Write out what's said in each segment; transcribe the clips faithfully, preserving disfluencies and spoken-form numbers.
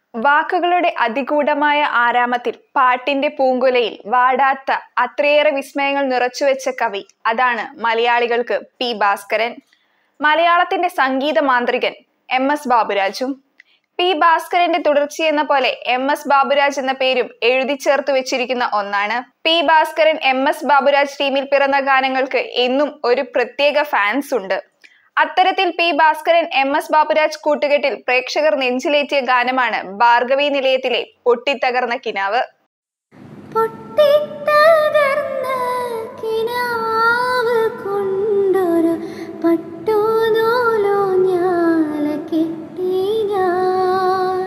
വാക്കുകളുടെ അതിഗൂഢമായ ആരാമത്തിൽ പാട്ടിന്റെ പൂങ്കുലയിൽ വാടാത്ത അത്രയേറെ വിസ്മയങ്ങൾ നിറച്ചുവെച്ച കവി അതാണ് മലയാളികൾക്ക് പി ഭാസ്കരൻ. മലയാളത്തിന്റെ സംഗീത മാന്ത്രികൻ എം എസ് ബാബുരാജും. പി ഭാസ്കരന്റെ തുടർച്ചയെന്ന പോലെ എം എസ് ബാബുരാജ് എന്ന പേരും എഴുതി ചേർത്ത് വെച്ചിരിക്കുന്ന ഒന്നാണ്. പി ഭാസ്കരൻ എം എസ് ബാബുരാജ് ടീമിൽ പിറന്ന ഗാനങ്ങൾക്ക് എന്നും ഒരു പ്രത്യേക ഫാൻസ് ഉണ്ട്. അത്തരത്തിൽ പി ഭാസ്കരൻ എം എസ് ബാബുരാജ് കൂട്ടുകെട്ടിൽ പ്രേക്ഷകർ നെഞ്ചിലേറ്റിയ ഗാനമാണ് ഭാർഗവീ നിലയത്തിലെ പൊട്ടിത്തകർന്ന കിനാവ്. പൊട്ടിത്തകർന്ന കിനാവ് കൊണ്ടൊരു പട്ടുനൂലൂഞ്ഞാല കെട്ടി ഞാൻ,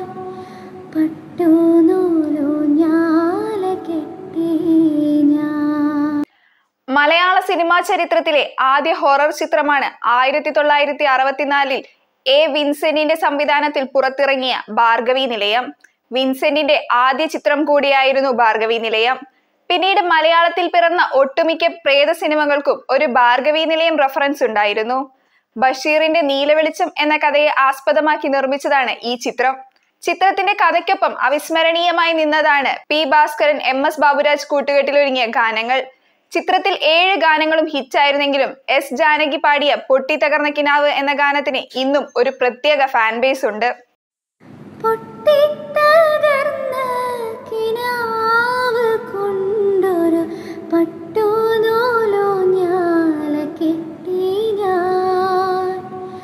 പട്ടുനൂലൂഞ്ഞാല കെട്ടി ഞാൻ. മലയാള സിനിമാ ചരിത്രത്തിലെ ആദ്യ ഹൊറർ ചിത്രമാണ് ആയിരത്തി തൊള്ളായിരത്തി അറുപത്തിനാലിൽ എ വിൻസെന്റിന്റെ സംവിധാനത്തിൽ പുറത്തിറങ്ങിയ ഭാർഗവീ നിലയം. വിൻസെന്റിന്റെ ആദ്യ ചിത്രം കൂടിയായിരുന്നു ഭാർഗവീ നിലയം. പിന്നീട് മലയാളത്തിൽ പിറന്ന ഒട്ടുമിക്ക പ്രേത സിനിമകൾക്കും ഒരു ഭാർഗവീ നിലയം റെഫറൻസ് ഉണ്ടായിരുന്നു. ബഷീറിന്റെ നീലവെളിച്ചം എന്ന കഥയെ ആസ്പദമാക്കി നിർമ്മിച്ചതാണ് ഈ ചിത്രം. ചിത്രത്തിന്റെ കഥയ്ക്കൊപ്പം അവിസ്മരണീയമായി നിന്നതാണ് പി ഭാസ്കരൻ എം എസ് ബാബുരാജ് കൂട്ടുകെട്ടിലൊരുങ്ങിയ ഗാനങ്ങൾ. ചിത്രത്തിൽ ഏഴ് ഗാനങ്ങളും ഹിറ്റായിരുന്നെങ്കിലും എസ് ജാനകി പാടിയ പൊട്ടിത്തകർന്ന കിനാവ് എന്ന ഗാനത്തിന് ഇന്നും ഒരു പ്രത്യേക ഫാൻ ബേസ് ഉണ്ട്. പൊട്ടിത്തകർന്ന കിനാവ് കൊണ്ടൊരു പട്ടുനൂലൂഞ്ഞാല കെട്ടി ഞാൻ,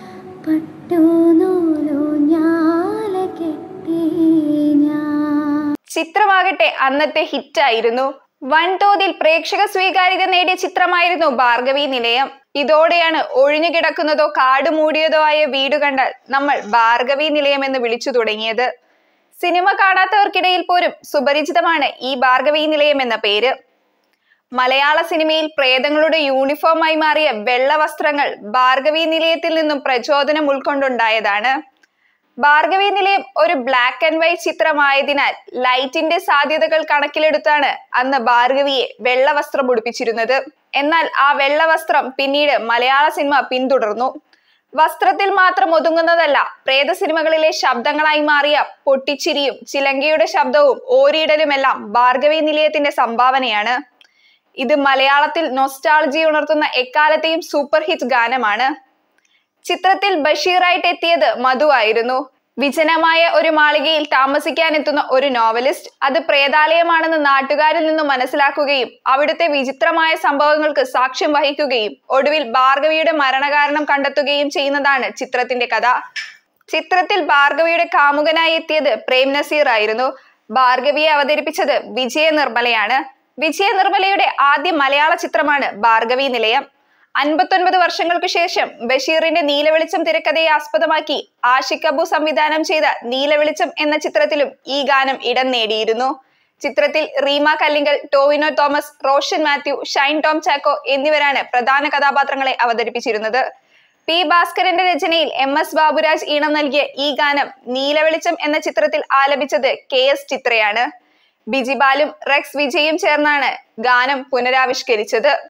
പട്ടുനൂലൂഞ്ഞാല കെട്ടി ഞാൻ. ചിത്രമാകട്ടെ അന്നത്തെ ഹിറ്റായിരുന്നു. വൻതോതിൽ പ്രേക്ഷക സ്വീകാര്യത നേടിയ ചിത്രമായിരുന്നു ഭാർഗവീ നിലയം. ഇതോടെയാണ് ഒഴിഞ്ഞു കിടക്കുന്നതോ കാട് മൂടിയതോ ആയ വീട് കണ്ടാൽ നമ്മൾ ഭാർഗവീ നിലയം എന്ന് വിളിച്ചു തുടങ്ങിയത്. സിനിമ കാണാത്തവർക്കിടയിൽ പോലും സുപരിചിതമാണ് ഈ ഭാർഗവീ നിലയം എന്ന പേര്. മലയാള സിനിമയിൽ പ്രേതങ്ങളുടെ യൂണിഫോമായി മാറിയ വെള്ള വസ്ത്രങ്ങൾ ഭാർഗവീ നിലയത്തിൽ നിന്നും പ്രചോദനം ഉൾക്കൊണ്ടുണ്ടായതാണ്. ഭാർഗവീ നിലയം ഒരു ബ്ലാക്ക് ആൻഡ് വൈറ്റ് ചിത്രമായതിനാൽ ലൈറ്റിന്റെ സാധ്യതകൾ കണക്കിലെടുത്താണ് അന്ന് ഭാർഗവിയെ വെള്ള വസ്ത്രം ഉടുപ്പിച്ചിരുന്നത്. എന്നാൽ ആ വെള്ള വസ്ത്രം പിന്നീട് മലയാള സിനിമ പിന്തുടർന്നു. വസ്ത്രത്തിൽ മാത്രം ഒതുങ്ങുന്നതല്ല, പ്രേത സിനിമകളിലെ ശബ്ദങ്ങളായി മാറിയ പൊട്ടിച്ചിരിയും ചിലങ്കയുടെ ശബ്ദവും ഓരിയിടലുമെല്ലാം ഭാർഗവീ നിലയത്തിന്റെ സംഭാവനയാണ്. ഇത് മലയാളത്തിൽ നൊസ്റ്റാൾജി ഉണർത്തുന്ന എക്കാലത്തെയും സൂപ്പർ ഹിറ്റ് ഗാനമാണ്. ചിത്രത്തിൽ ബഷീറായിട്ട് എത്തിയത് മധു ആയിരുന്നു. വിജനമായ ഒരു മാളികയിൽ താമസിക്കാനെത്തുന്ന ഒരു നോവലിസ്റ്റ് അത് പ്രേതാലയമാണെന്ന് നാട്ടുകാരിൽ നിന്നും മനസ്സിലാക്കുകയും അവിടുത്തെ വിചിത്രമായ സംഭവങ്ങൾക്ക് സാക്ഷ്യം വഹിക്കുകയും ഒടുവിൽ ഭാർഗവിയുടെ മരണകാരണം കണ്ടെത്തുകയും ചെയ്യുന്നതാണ് ചിത്രത്തിന്റെ കഥ. ചിത്രത്തിൽ ഭാർഗവിയുടെ കാമുകനായി എത്തിയത് പ്രേം നസീർ ആയിരുന്നു. ഭാർഗവിയെ അവതരിപ്പിച്ചത് വിജയ നിർമ്മലയാണ്. വിജയ നിർമ്മലയുടെ ആദ്യ മലയാള ചിത്രമാണ് ഭാർഗവീ നിലയം. അൻപത്തൊൻപത് വർഷങ്ങൾക്ക് ശേഷം ബഷീറിന്റെ നീലവെളിച്ചം തിരക്കഥയെ ആസ്പദമാക്കി ആഷിഖ് അബു സംവിധാനം ചെയ്ത നീലവെളിച്ചം എന്ന ചിത്രത്തിലും ഈ ഗാനം ഇടം നേടിയിരുന്നു. ചിത്രത്തിൽ റീമ കല്ലിങ്കൽ, ടോവിനോ തോമസ്, റോഷൻ മാത്യു, ഷൈൻ ടോം ചാക്കോ എന്നിവരാണ് പ്രധാന കഥാപാത്രങ്ങളെ അവതരിപ്പിച്ചിരുന്നത്. പി ഭാസ്കരന്റെ രചനയിൽ എം എസ് ബാബുരാജ് ഈണം നൽകിയ ഈ ഗാനം നീലവെളിച്ചം എന്ന ചിത്രത്തിൽ ആലപിച്ചത് കെ എസ് ചിത്രയാണ്. ബിജിബാലും റെക്സ് വിജയും ചേർന്നാണ് ഗാനം പുനരാവിഷ്കരിച്ചത്.